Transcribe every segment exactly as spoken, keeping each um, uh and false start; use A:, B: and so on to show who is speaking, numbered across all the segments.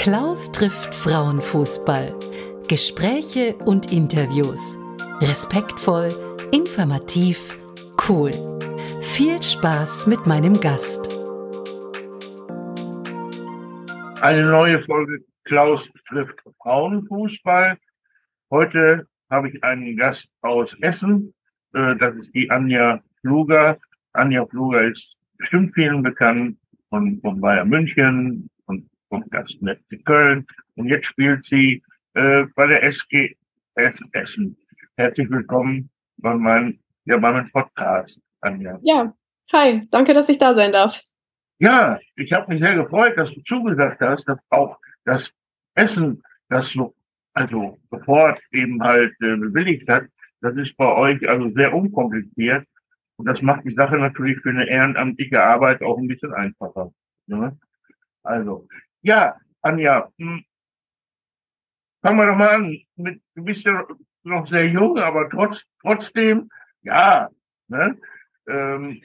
A: Klaus trifft Frauenfußball. Gespräche und Interviews. Respektvoll, informativ, cool. Viel Spaß mit meinem Gast.
B: Eine neue Folge Klaus trifft Frauenfußball. Heute habe ich einen Gast aus Essen. Das ist die Anja Pfluger. Anja Pfluger ist bestimmt vielen bekannt von, von Bayern München und vom ersten F C Köln. Und jetzt spielt sie äh, bei der S G S Essen. Herzlich willkommen bei meinem, ja, bei meinem Podcast, Anja.
C: Ja, hi, danke, dass ich da sein darf.
B: Ja, ich habe mich sehr gefreut, dass du zugesagt hast, dass auch das Essen, das so, also sofort eben halt äh, bewilligt hat, das ist bei euch also sehr unkompliziert. Und das macht die Sache natürlich für eine ehrenamtliche Arbeit auch ein bisschen einfacher. Ne? Also, ja, Anja, hm, fangen wir doch mal an. Mit, du bist ja noch sehr jung, aber trotz, trotzdem, ja, ne? Ähm,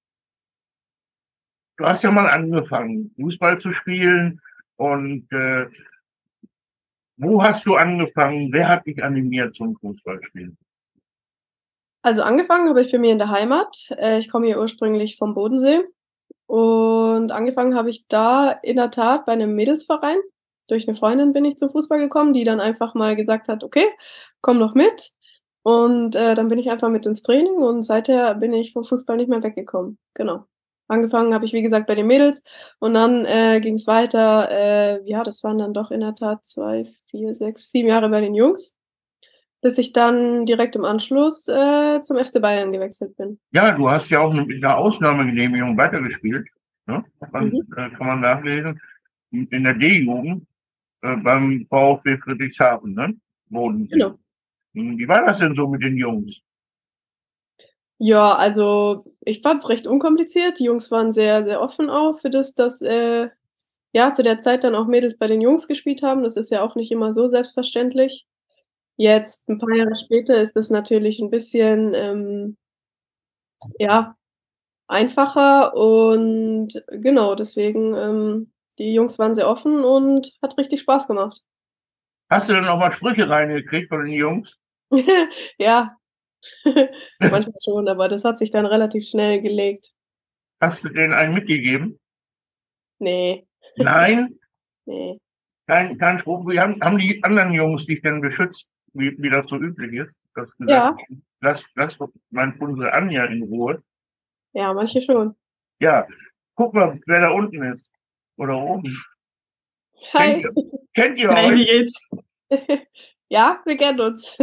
B: du hast ja mal angefangen, Fußball zu spielen. Und äh, wo hast du angefangen? Wer hat dich animiert zum Fußballspielen?
C: Also angefangen habe ich bei mir in der Heimat. Äh, ich komme hier ursprünglich vom Bodensee. Und angefangen habe ich da in der Tat bei einem Mädelsverein. Durch eine Freundin bin ich zum Fußball gekommen, die dann einfach mal gesagt hat: „Okay, komm doch mit." Und, äh, dann bin ich einfach mit ins Training und seither bin ich vom Fußball nicht mehr weggekommen. Genau. Angefangen habe ich, wie gesagt, bei den Mädels und dann, äh, ging's weiter. Äh, ja, das waren dann doch in der Tat zwei, vier, sechs, sieben Jahre bei den Jungs, bis ich dann direkt im Anschluss, äh, zum F C Bayern gewechselt bin.
B: Ja, du hast ja auch mit einer Ausnahmegenehmigung weitergespielt. Ne? Kann man,
C: Mhm.
B: äh, kann man nachlesen. In der D-Jugend äh, beim VfB Friedrichshafen, ne? Bodensee.
C: Genau.
B: Hm, Wie war das denn so mit den Jungs?
C: Ja, also ich fand's recht unkompliziert. Die Jungs waren sehr, sehr offen auch für das, dass, äh, ja, zu der Zeit dann auch Mädels bei den Jungs gespielt haben. Das ist ja auch nicht immer so selbstverständlich. Jetzt, ein paar Jahre später, ist das natürlich ein bisschen, ähm, ja, einfacher und genau, deswegen, ähm, die Jungs waren sehr offen und hat richtig Spaß gemacht.
B: Hast du denn auch mal Sprüche reingekriegt von den Jungs?
C: Ja, manchmal schon, aber das hat sich dann relativ schnell gelegt.
B: Hast du denen einen mitgegeben?
C: Ne,
B: Nein,
C: ne.
B: kein, kein Spruch. Wie haben, haben die anderen Jungs dich denn beschützt, wie, wie das so üblich ist? Das gesagt,
C: Ja,
B: lass, lass doch mein, unsere Anja in Ruhe.
C: ja, manche schon.
B: Ja, guck mal, wer da unten ist. Oder oben. Kennt
C: Hi.
B: ihr, kennt ihr
D: Hey,
B: euch?
D: wie geht's?
C: Ja, wir kennen uns.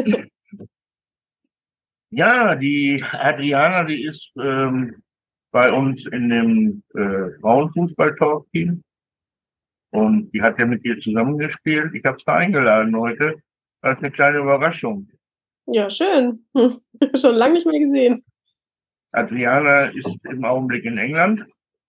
B: Ja, die Adriana, die ist ähm, bei uns in dem äh, Frauenfußball-Talk-Team und die hat ja mit dir zusammengespielt. Ich habe sie eingeladen heute als eine kleine Überraschung.
C: Ja, schön. Hm, schon lange nicht mehr gesehen.
B: Adriana ist im Augenblick in England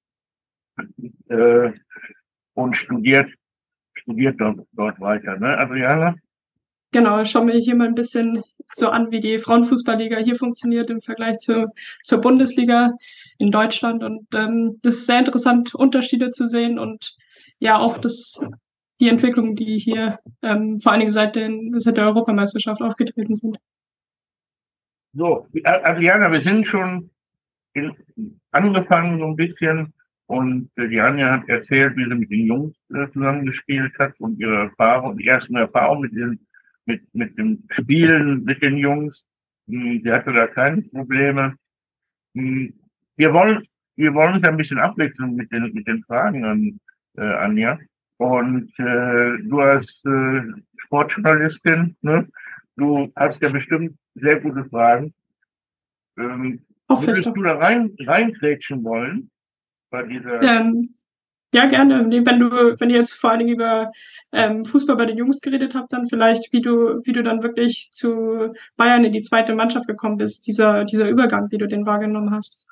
B: äh, und studiert studiert dort, dort weiter, ne, Adriana?
D: Genau, ich schaue mir hier mal ein bisschen so an, wie die Frauenfußballliga hier funktioniert im Vergleich zu, zur Bundesliga in Deutschland. Und ähm, das ist sehr interessant, Unterschiede zu sehen und ja auch das, die Entwicklungen, die hier ähm, vor allen Dingen seit, den, seit der Europameisterschaft aufgetreten sind.
B: So, Adriana, wir sind schon in, angefangen so ein bisschen und äh, die Anja hat erzählt, wie sie mit den Jungs äh, zusammengespielt hat und ihre Erfahrung, die ersten Erfahrungen mit den, mit, mit dem Spielen mit den Jungs. Hm, Sie hatte da keine Probleme. Hm, Wir wollen, wir wollen uns ein bisschen abwechseln mit den, mit den Fragen an äh, Anja. Und äh, du als äh, Sportjournalistin, ne, du hast ja bestimmt sehr gute Fragen. Ähm,
D: Hoffe ich
B: Würdest
D: doch.
B: du da rein, reingrätschen wollen bei dieser?
D: Ähm, ja, gerne. Nee, wenn du, wenn ihr jetzt vor allen Dingen über ähm, Fußball bei den Jungs geredet habt, dann vielleicht, wie du, wie du dann wirklich zu Bayern in die zweite Mannschaft gekommen bist, dieser, dieser Übergang, wie du den wahrgenommen hast.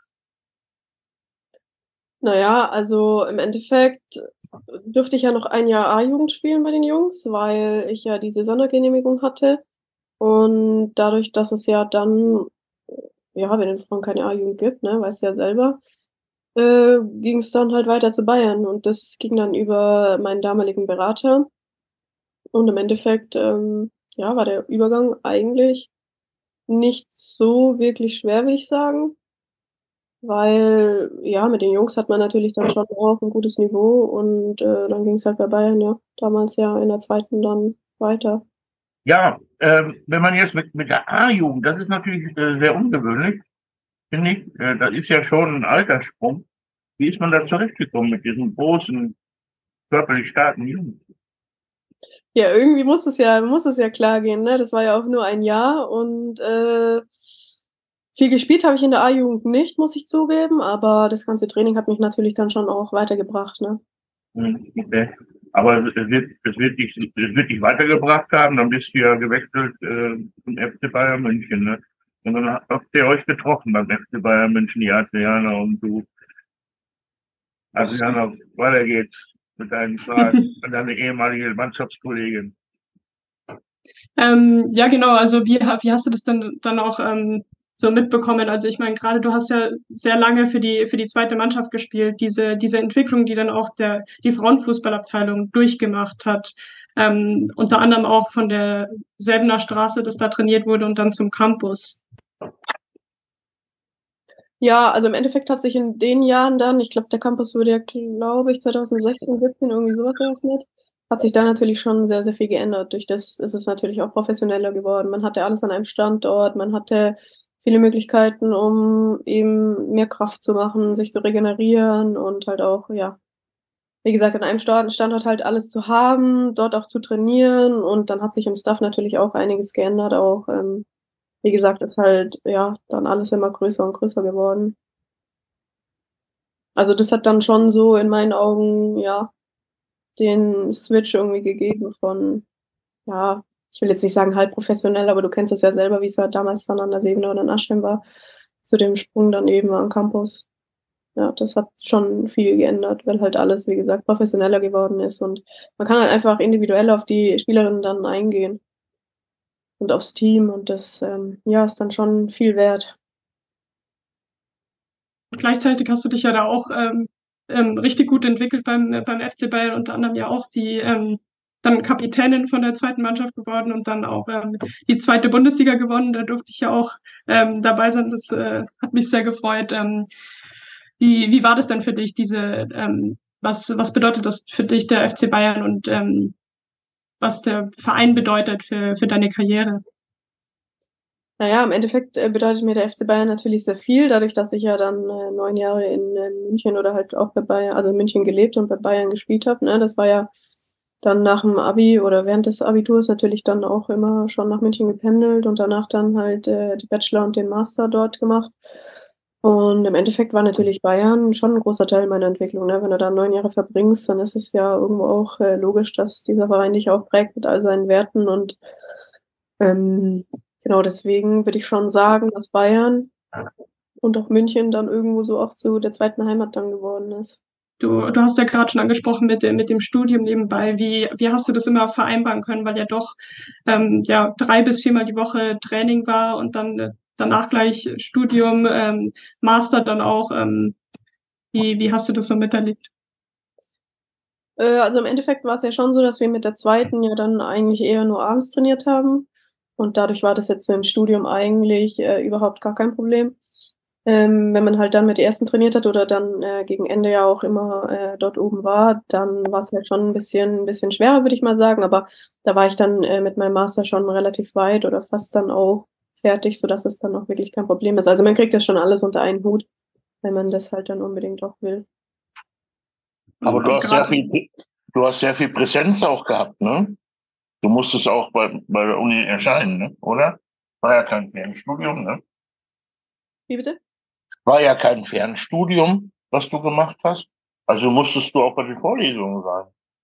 C: Na ja, also im Endeffekt durfte ich ja noch ein Jahr A-Jugend spielen bei den Jungs, weil ich ja diese Sondergenehmigung hatte. Und dadurch, dass es ja dann, ja, wenn in Frauen keine A-Jugend gibt, ne, weißt du ja selber, äh, ging es dann halt weiter zu Bayern und das ging dann über meinen damaligen Berater. Und im Endeffekt, ähm, ja, war der Übergang eigentlich nicht so wirklich schwer, will ich sagen. Weil, ja, mit den Jungs hat man natürlich dann schon auch ein gutes Niveau und äh, dann ging es halt bei Bayern, ja, damals ja in der zweiten dann weiter.
B: Ja, ähm, wenn man jetzt mit, mit der A-Jugend, das ist natürlich äh, sehr ungewöhnlich, finde ich. Äh, das ist ja schon ein Alterssprung. Wie ist man da zurechtgekommen mit diesen großen, körperlich starken Jungs?
C: Ja, irgendwie muss es ja, muss es ja klar gehen, ne? Das war ja auch nur ein Jahr und äh, viel gespielt habe ich in der A-Jugend nicht, muss ich zugeben, aber das ganze Training hat mich natürlich dann schon auch weitergebracht, ne?
B: Hm, okay. Aber es wird, es wird dich, es wird dich weitergebracht haben, dann bist du ja gewechselt äh, zum F C Bayern München, ne? Und dann habt ihr euch getroffen beim F C Bayern München, die Adriana und du. Adriana, weiter geht's mit deinen Fragen an deine ehemalige Mannschaftskollegin.
D: Ähm, ja, genau. Also wie, wie hast du das denn dann auch ähm, so mitbekommen? Also ich meine, gerade du hast ja sehr lange für die für die zweite Mannschaft gespielt. Diese diese Entwicklung, die dann auch der die Frauenfußballabteilung durchgemacht hat, ähm, unter anderem auch von der Säbener Straße, das da trainiert wurde, und dann zum Campus.
C: Ja, also im Endeffekt hat sich in den Jahren dann, ich glaube, der Campus wurde ja, glaube ich, zwanzig sechzehn, siebzehn irgendwie sowas eröffnet, hat sich da natürlich schon sehr, sehr viel geändert. Durch das ist es natürlich auch professioneller geworden. Man hatte alles an einem Standort, man hatte viele Möglichkeiten, um eben mehr Kraft zu machen, sich zu regenerieren und halt auch, ja, wie gesagt, an einem Stand- Standort halt alles zu haben, dort auch zu trainieren und dann hat sich im Staff natürlich auch einiges geändert, auch, ähm, wie gesagt, ist halt, ja, dann alles immer größer und größer geworden. Also das hat dann schon so in meinen Augen, ja, den Switch irgendwie gegeben von, ja, ich will jetzt nicht sagen halb professionell, aber du kennst es ja selber, wie es halt damals dann an der Säbener oder in Aschheim war, zu dem Sprung dann eben am Campus. Ja, das hat schon viel geändert, weil halt alles, wie gesagt, professioneller geworden ist und man kann halt einfach individuell auf die Spielerinnen dann eingehen und aufs Team und das, ähm, ja, ist dann schon viel wert.
D: Gleichzeitig hast du dich ja da auch ähm, ähm, richtig gut entwickelt beim, äh, beim F C Bayern, unter anderem ja auch die ähm, dann Kapitänin von der zweiten Mannschaft geworden und dann auch ähm, die zweite Bundesliga gewonnen. Da durfte ich ja auch ähm, dabei sein. Das äh, hat mich sehr gefreut. Ähm, wie, wie war das denn für dich, diese, ähm, was, was bedeutet das für dich, der F C Bayern, und ähm, was der Verein bedeutet für, für deine Karriere?
C: Naja, im Endeffekt äh, bedeutet mir der F C Bayern natürlich sehr viel, dadurch, dass ich ja dann äh, neun Jahre in, in München oder halt auch bei Bayern, also in München gelebt und bei Bayern gespielt habe. Ne? Das war ja dann nach dem Abi oder während des Abiturs natürlich dann auch immer schon nach München gependelt und danach dann halt äh, die Bachelor und den Master dort gemacht. Und im Endeffekt war natürlich Bayern schon ein großer Teil meiner Entwicklung. Ne? Wenn du da neun Jahre verbringst, dann ist es ja irgendwo auch äh, logisch, dass dieser Verein dich auch prägt mit all seinen Werten und ähm, genau, deswegen würde ich schon sagen, dass Bayern und auch München dann irgendwo so auch zu der zweiten Heimat dann geworden ist.
D: Du, du hast ja gerade schon angesprochen mit, dem- mit dem Studium nebenbei. Wie, wie hast du das immer vereinbaren können? Weil ja doch ähm, ja, drei bis viermal die Woche Training war und dann äh, danach gleich Studium, ähm, Master dann auch. Ähm, wie, wie hast du das so miterlebt?
C: Äh, also im Endeffekt war es ja schon so, dass wir mit der zweiten ja dann eigentlich eher nur abends trainiert haben. Und dadurch war das jetzt im Studium eigentlich äh, überhaupt gar kein Problem. Ähm, wenn man halt dann mit der ersten trainiert hat oder dann äh, gegen Ende ja auch immer äh, dort oben war, dann war es halt schon ein bisschen, ein bisschen schwerer, würde ich mal sagen. Aber da war ich dann äh, mit meinem Master schon relativ weit oder fast dann auch fertig, sodass es dann auch wirklich kein Problem ist. Also man kriegt das schon alles unter einen Hut, wenn man das halt dann unbedingt auch will.
B: Aber
D: Und,
B: du
D: und
B: hast sehr
D: gerade
B: viel, du hast sehr viel Präsenz auch gehabt, ne? Du musstest auch bei, bei der Uni erscheinen, ne? Oder? War ja kein Fernstudium, ne?
C: Wie bitte?
B: War ja kein Fernstudium, was du gemacht hast. Also musstest du auch bei den Vorlesungen sein.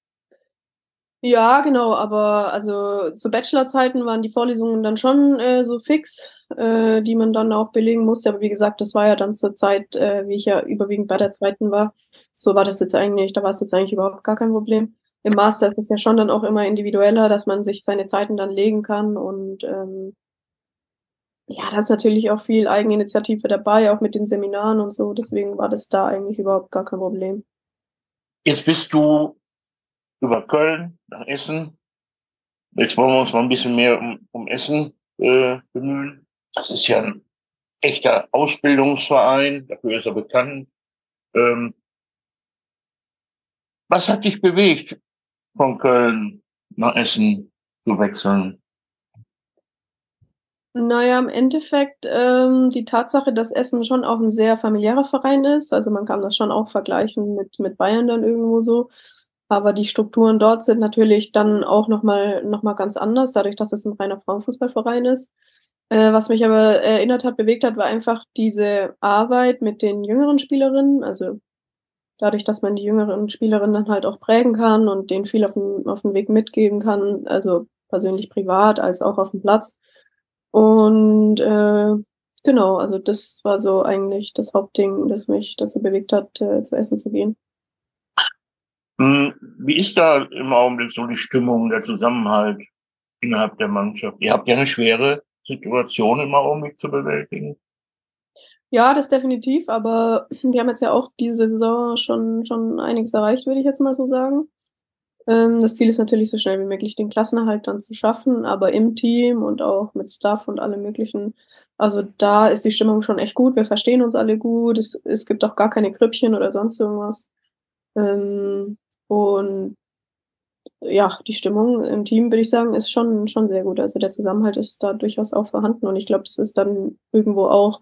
C: Ja, genau, aber also zu Bachelorzeiten waren die Vorlesungen dann schon äh, so fix, äh, die man dann auch belegen musste. Aber wie gesagt, das war ja dann zur Zeit, äh, wie ich ja überwiegend bei der zweiten war. So war das jetzt eigentlich, da war es jetzt eigentlich überhaupt gar kein Problem. Im Master ist es ja schon dann auch immer individueller, dass man sich seine Zeiten dann legen kann und ähm, Ja, da ist natürlich auch viel Eigeninitiative dabei, auch mit den Seminaren und so. Deswegen war das da eigentlich überhaupt gar kein Problem.
B: Jetzt bist du über Köln nach Essen. Jetzt wollen wir uns mal ein bisschen mehr um, um Essen äh, bemühen. Das ist ja ein echter Ausbildungsverein, dafür ist er bekannt. Ähm, was hat dich bewegt, von Köln nach Essen zu wechseln?
C: Naja, im Endeffekt ähm, die Tatsache, dass Essen schon auch ein sehr familiärer Verein ist. Also man kann das schon auch vergleichen mit, mit Bayern dann irgendwo so. Aber die Strukturen dort sind natürlich dann auch nochmal noch mal ganz anders, dadurch, dass es ein reiner Frauenfußballverein ist. Äh, was mich aber erinnert hat, bewegt hat, war einfach diese Arbeit mit den jüngeren Spielerinnen. Also dadurch, dass man die jüngeren Spielerinnen dann halt auch prägen kann und denen viel auf dem, auf dem Weg mitgeben kann, also persönlich privat als auch auf dem Platz. Und äh, genau, also das war so eigentlich das Hauptding, das mich dazu bewegt hat, äh, zu Essen zu gehen.
B: Hm, wie ist da im Augenblick so die Stimmung, der Zusammenhalt innerhalb der Mannschaft? Ihr habt ja eine schwere Situation im Augenblick zu bewältigen.
C: Ja, das definitiv, aber die haben jetzt ja auch diese Saison schon, schon einiges erreicht, würde ich jetzt mal so sagen. Ähm, das Ziel ist natürlich, so schnell wie möglich den Klassenerhalt dann zu schaffen, aber im Team und auch mit Staff und allem Möglichen. Also da ist die Stimmung schon echt gut. Wir verstehen uns alle gut. Es, es gibt auch gar keine Grüppchen oder sonst irgendwas. Ähm, und ja, die Stimmung im Team, würde ich sagen, ist schon, schon sehr gut. Also der Zusammenhalt ist da durchaus auch vorhanden und ich glaube, das ist dann irgendwo auch,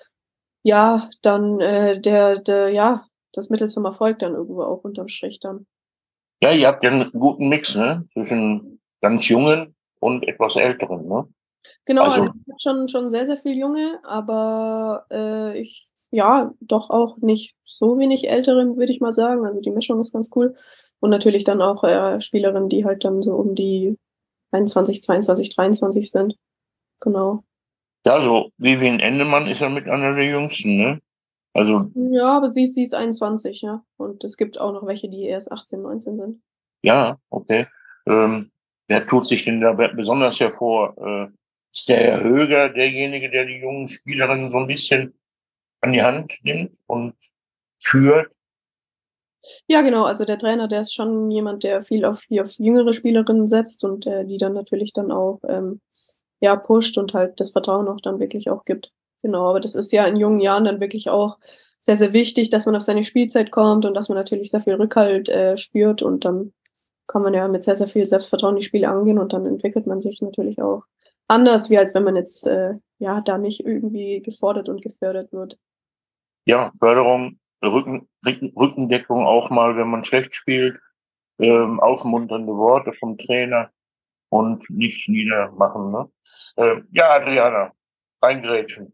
C: ja, dann äh, der, der, ja, das Mittel zum Erfolg dann irgendwo auch unterm Strich dann.
B: Ja, ihr habt ja einen guten Mix, ne? Zwischen ganz Jungen und etwas Älteren, ne?
C: Genau, also
B: Also,
C: ich habe schon schon sehr, sehr viel Junge, aber, äh, ich ja, doch auch nicht so wenig Ältere, würde ich mal sagen. Also die Mischung ist ganz cool. Und natürlich dann auch, äh, Spielerinnen, die halt dann so um die einundzwanzig, zweiundzwanzig, dreiundzwanzig sind. Genau.
B: ja, so Vivian Endemann ist ja mit einer der Jüngsten, ne? Also,
C: Ja, aber sie ist sie ist einundzwanzig, ja. Und es gibt auch noch welche, die erst achtzehn, neunzehn sind.
B: ja, okay. Ähm, wer tut sich denn da be- besonders hervor? Äh, ist der Herr Höger derjenige, der die jungen Spielerinnen so ein bisschen an die Hand nimmt und führt?
C: Ja, genau, also der Trainer, der ist schon jemand, der viel auf viel auf jüngere Spielerinnen setzt und, äh, die dann natürlich dann auch, ähm, ja, pusht und halt das Vertrauen auch dann wirklich auch gibt. Genau, aber das ist ja in jungen Jahren dann wirklich auch sehr, sehr wichtig, dass man auf seine Spielzeit kommt und dass man natürlich sehr viel Rückhalt, äh, spürt und dann kann man ja mit sehr, sehr viel Selbstvertrauen die Spiele angehen und dann entwickelt man sich natürlich auch anders, wie als wenn man jetzt, äh, ja, da nicht irgendwie gefordert und gefördert wird.
B: Ja, Förderung, Rücken, Rücken, Rückendeckung auch mal, wenn man schlecht spielt, ähm, aufmunternde Worte vom Trainer und nicht niedermachen, ne? Ähm, ja, Adriana, reingrätschen.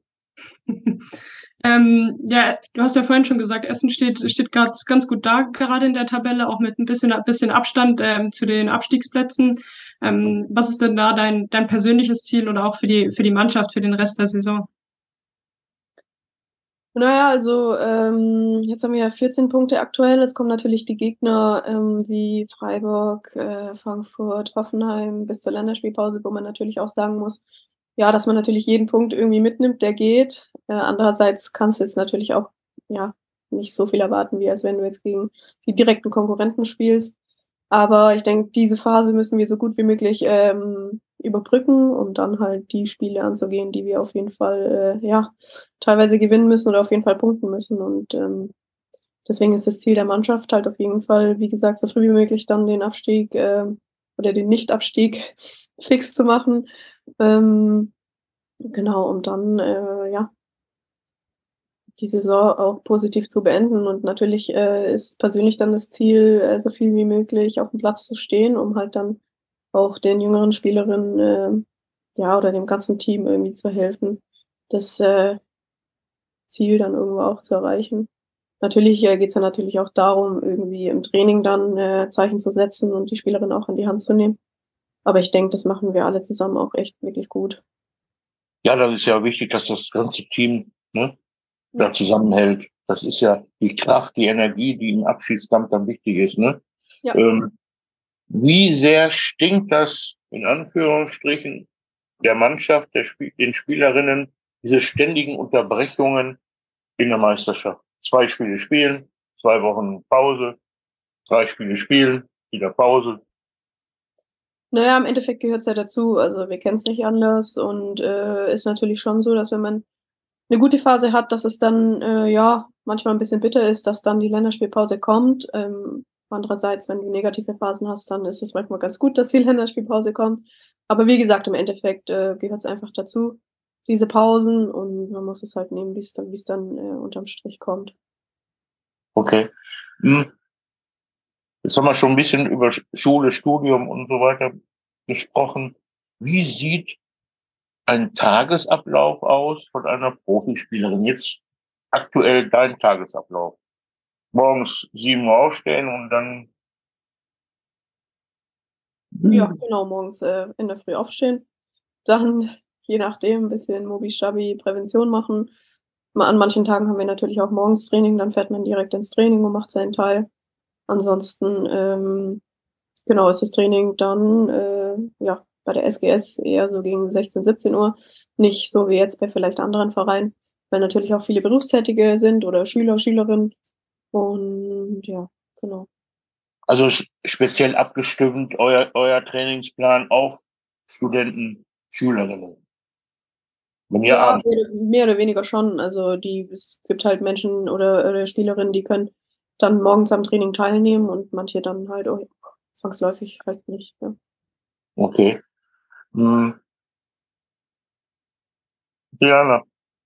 D: Ähm, ja, du hast ja vorhin schon gesagt, Essen steht, steht ganz, ganz gut da, gerade in der Tabelle, auch mit ein bisschen, ein bisschen Abstand ähm, zu den Abstiegsplätzen. Ähm, was ist denn da dein, dein persönliches Ziel oder auch für die, für die Mannschaft, für den Rest der Saison?
C: Naja, also ähm, jetzt haben wir ja vierzehn Punkte aktuell. Jetzt kommen natürlich die Gegner ähm, wie Freiburg, äh, Frankfurt, Hoffenheim bis zur Länderspielpause, wo man natürlich auch sagen muss, ja, dass man natürlich jeden Punkt irgendwie mitnimmt, der geht. Äh, andererseits kannst du jetzt natürlich auch ja nicht so viel erwarten, wie als wenn du jetzt gegen die direkten Konkurrenten spielst. Aber ich denke, diese Phase müssen wir so gut wie möglich ähm, überbrücken, um dann halt die Spiele anzugehen, die wir auf jeden Fall äh, ja teilweise gewinnen müssen oder auf jeden Fall punkten müssen. Und ähm, deswegen ist das Ziel der Mannschaft halt auf jeden Fall, wie gesagt, so früh wie möglich dann den Abstieg äh, oder den Nicht-Abstieg fix zu machen. Ähm, genau, um dann äh, ja die Saison auch positiv zu beenden. Und natürlich äh, ist persönlich dann das Ziel, äh, so viel wie möglich auf dem Platz zu stehen, um halt dann auch den jüngeren Spielerinnen äh, ja oder dem ganzen Team irgendwie zu helfen, das äh, Ziel dann irgendwo auch zu erreichen. Natürlich äh, geht es ja natürlich auch darum, irgendwie im Training dann äh, Zeichen zu setzen und die Spielerin auch in die Hand zu nehmen. Aber ich denke, das machen wir alle zusammen auch echt wirklich gut.
B: Ja, das ist ja wichtig, dass das ganze Team, ne, da
C: Ja.
B: zusammenhält. Das ist ja die Kraft, die Energie, die im Abschiedskampf dann wichtig ist, ne?
C: Ja.
B: Ähm, wie sehr stinkt das, in Anführungsstrichen, der Mannschaft, der Spiel, den Spielerinnen, diese ständigen Unterbrechungen in der Meisterschaft? Zwei Spiele spielen, zwei Wochen Pause, drei Spiele spielen, wieder Pause.
C: Naja, im Endeffekt gehört es ja dazu. Also wir kennen es nicht anders und äh, ist natürlich schon so, dass wenn man eine gute Phase hat, dass es dann äh, ja manchmal ein bisschen bitter ist, dass dann die Länderspielpause kommt. Ähm, andererseits, wenn du negative Phasen hast, dann ist es manchmal ganz gut, dass die Länderspielpause kommt. Aber wie gesagt, im Endeffekt äh, gehört es einfach dazu, diese Pausen, und man muss es halt nehmen, wie es dann, wie es dann äh, unterm Strich kommt.
B: Okay. Hm. Jetzt haben wir schon ein bisschen über Schule, Studium und so weiter gesprochen. Wie sieht ein Tagesablauf aus von einer Profispielerin? Jetzt aktuell dein Tagesablauf. Morgens sieben Uhr aufstehen und dann.
C: Ja, genau, morgens äh, in der Früh aufstehen. Dann, je nachdem, ein bisschen Mobi-Stabi Prävention machen. Ma an manchen Tagen haben wir natürlich auch morgens Training, dann fährt man direkt ins Training und macht seinen Teil. Ansonsten, ähm, genau, ist das Training dann, äh, ja, bei der S G S eher so gegen sechzehn, siebzehn Uhr. Nicht so wie jetzt bei vielleicht anderen Vereinen, weil natürlich auch viele Berufstätige sind oder Schüler, Schülerinnen. Und ja, genau.
B: Also speziell abgestimmt, euer, euer Trainingsplan auf Studenten, Schülerinnen. Wenn ihr
C: Ja,
B: abends.
C: mehr, mehr oder weniger schon. Also die, es gibt halt Menschen oder, oder Spielerinnen, die können dann morgens am Training teilnehmen und manche dann halt auch zwangsläufig halt nicht. Ja.
B: Okay. Hm. Diana.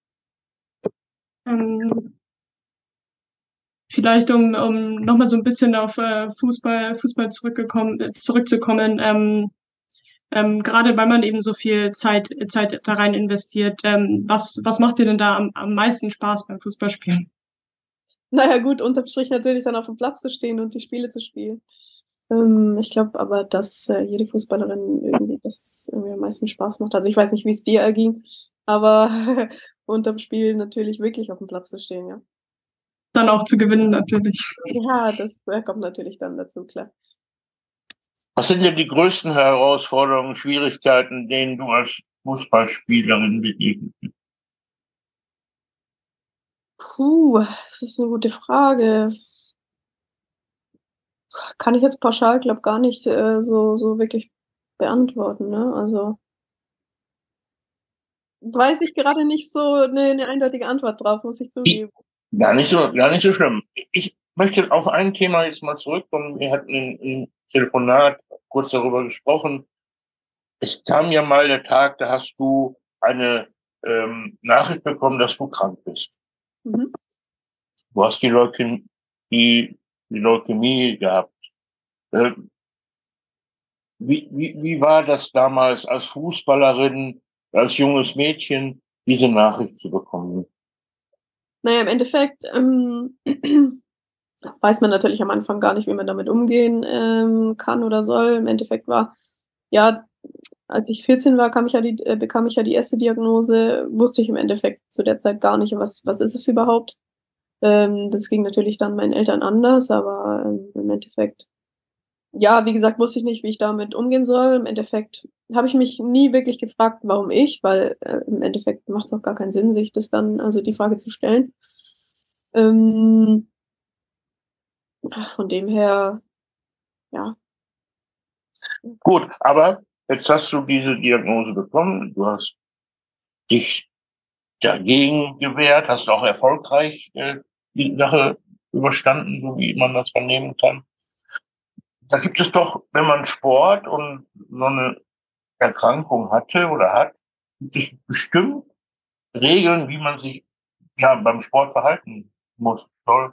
D: Ähm, vielleicht um, um nochmal so ein bisschen auf äh, Fußball, Fußball zurückgekommen, äh, zurückzukommen, ähm, ähm, gerade weil man eben so viel Zeit, Zeit da rein investiert. Ähm, was, was macht dir denn da am, am meisten Spaß beim Fußballspielen?
C: Naja, gut, unterm Strich natürlich dann auf dem Platz zu stehen und die Spiele zu spielen. Ähm, ich glaube aber, dass äh, jede Fußballerin irgendwie das irgendwie am meisten Spaß macht. Also ich weiß nicht, wie es dir erging, aber unterm Spiel natürlich wirklich auf dem Platz zu stehen, ja.
D: Dann auch zu gewinnen natürlich.
C: Ja, das äh, kommt natürlich dann dazu, klar.
B: Was sind denn die größten Herausforderungen, Schwierigkeiten, denen du als Fußballspielerin begegnest?
C: Puh, das ist eine gute Frage. Kann ich jetzt pauschal, glaube gar nicht äh, so, so wirklich beantworten, ne? Also weiß ich gerade nicht so eine, eine eindeutige Antwort drauf, muss ich zugeben.
B: Gar nicht so, gar nicht so schlimm. Ich möchte auf ein Thema jetzt mal zurückkommen. Wir hatten im, im Telefonat kurz darüber gesprochen. Es kam ja mal der Tag, da hast du eine ähm, Nachricht bekommen, dass du krank bist.
C: Mhm.
B: Du hast die Leukämie, die, die Leukämie gehabt. Äh, wie, wie, wie war das damals als Fußballerin, als junges Mädchen, diese Nachricht zu bekommen?
C: Naja, im Endeffekt ähm, weiß man natürlich am Anfang gar nicht, wie man damit umgehen ähm, kann oder soll. Im Endeffekt war, ja, als ich vierzehn war, kam ich ja die, äh, bekam ich ja die erste Diagnose, wusste ich im Endeffekt zu der Zeit gar nicht, was, was ist es überhaupt. Ähm, das ging natürlich dann meinen Eltern anders, aber ähm, im Endeffekt, ja, wie gesagt, wusste ich nicht, wie ich damit umgehen soll. Im Endeffekt habe ich mich nie wirklich gefragt, warum ich, weil äh, im Endeffekt macht es auch gar keinen Sinn, sich das dann, also die Frage zu stellen. Ähm, ach, von dem her, ja.
B: Gut, aber jetzt hast du diese Diagnose bekommen. Du hast dich dagegen gewehrt, hast auch erfolgreich äh, die Sache überstanden, so wie man das vernehmen kann. Da gibt es doch, wenn man Sport und so eine Erkrankung hatte oder hat, gibt es bestimmt Regeln, wie man sich ja beim Sport verhalten muss, soll.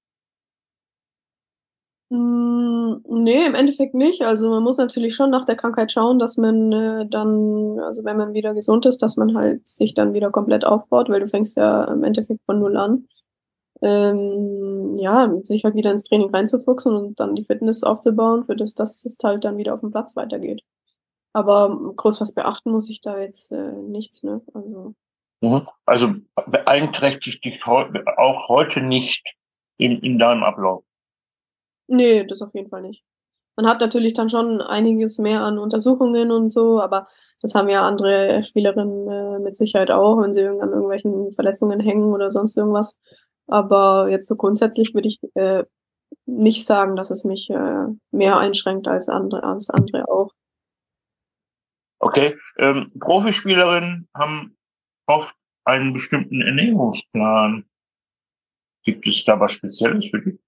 C: Hm, ne, im Endeffekt nicht. Also man muss natürlich schon nach der Krankheit schauen, dass man äh, dann, also wenn man wieder gesund ist, dass man halt sich dann wieder komplett aufbaut, weil du fängst ja im Endeffekt von null an. Ähm, ja, sich halt wieder ins Training reinzufuchsen und dann die Fitness aufzubauen, für das, dass es halt dann wieder auf dem Platz weitergeht. Aber groß was beachten muss ich da jetzt äh, nichts, ne? Also.
B: Mhm. Also beeinträchtigt dich heu auch heute nicht in, in deinem Ablauf.
C: Nee, das auf jeden Fall nicht. man hat natürlich dann schon einiges mehr an Untersuchungen und so, aber das haben ja andere Spielerinnen äh, mit Sicherheit auch, wenn sie an irgendwelchen Verletzungen hängen oder sonst irgendwas. Aber jetzt so grundsätzlich würde ich äh, nicht sagen, dass es mich äh, mehr einschränkt als andere, als andere auch.
B: Okay, ähm, Profispielerinnen haben oft einen bestimmten Ernährungsplan. Gibt es da was Spezielles für dich?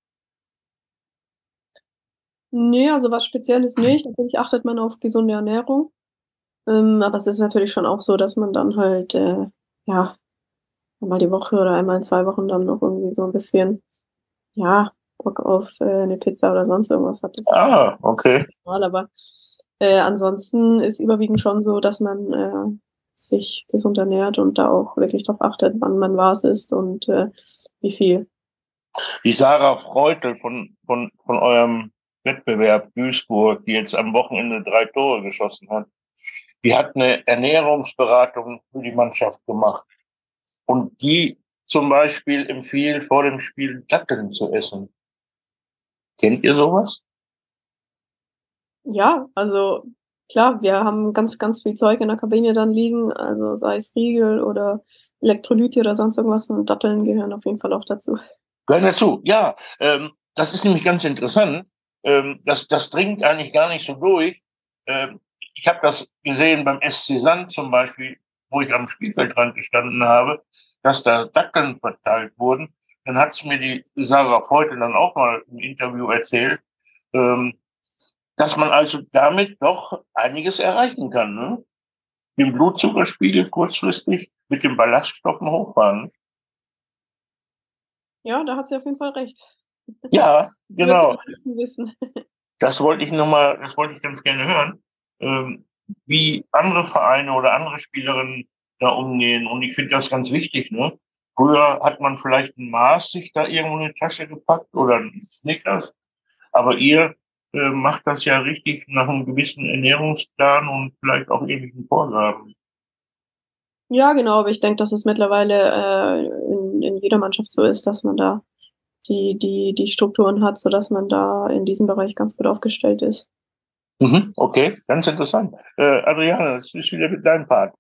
C: Nee, also was Spezielles nicht. Natürlich achtet man auf gesunde Ernährung. Ähm, aber es ist natürlich schon auch so, dass man dann halt, äh, ja, einmal die Woche oder einmal in zwei Wochen dann noch irgendwie so ein bisschen, ja, Bock auf äh, eine Pizza oder sonst irgendwas hat. Das ist
B: Ah, okay.
C: normal, aber äh, ansonsten ist überwiegend schon so, dass man äh, sich gesund ernährt und da auch wirklich darauf achtet, wann man was isst und äh, wie viel.
B: Die Sarah Freutel von, von, von eurem Wettbewerb Duisburg, die jetzt am Wochenende drei Tore geschossen hat, die hat eine Ernährungsberatung für die Mannschaft gemacht. Und die zum Beispiel empfiehlt, vor dem Spiel Datteln zu essen. Kennt ihr sowas?
C: Ja, also klar, wir haben ganz, ganz viel Zeug in der Kabine dann liegen, also sei es Riegel oder Elektrolyte oder sonst irgendwas, und Datteln gehören auf jeden Fall auch dazu.
B: Gehören dazu, ja. Ähm, das ist nämlich ganz interessant. Ähm, das, das dringt eigentlich gar nicht so durch. Ähm, ich habe das gesehen beim S C Sand zum Beispiel, wo ich am Spielfeldrand gestanden habe, dass da Datteln verteilt wurden. Dann hat es mir die Sarah heute dann auch mal im Interview erzählt, ähm, dass man also damit doch einiges erreichen kann. Ne? Den Blutzuckerspiegel kurzfristig mit den Ballaststoffen hochfahren.
C: Ja, da hat sie auf jeden Fall recht.
B: Ja,
C: Wird sie
B: genau.
C: am besten wissen.
B: Das wollte ich noch mal, das wollte ich ganz gerne hören, ähm, wie andere Vereine oder andere Spielerinnen da umgehen. Und ich finde das ganz wichtig. Ne? Früher hat man vielleicht ein Maß sich da irgendwo in die Tasche gepackt oder ein Snickers, aber ihr äh, macht das ja richtig nach einem gewissen Ernährungsplan und vielleicht auch irgendwelchen Vorgaben.
C: Ja, genau, aber ich denke, dass es mittlerweile äh, in, in jeder Mannschaft so ist, dass man da die, die, die Strukturen hat, sodass man da in diesem Bereich ganz gut aufgestellt ist.
B: Mhm, okay, ganz interessant. Äh, Adriane, das ist wieder mit deinem Part.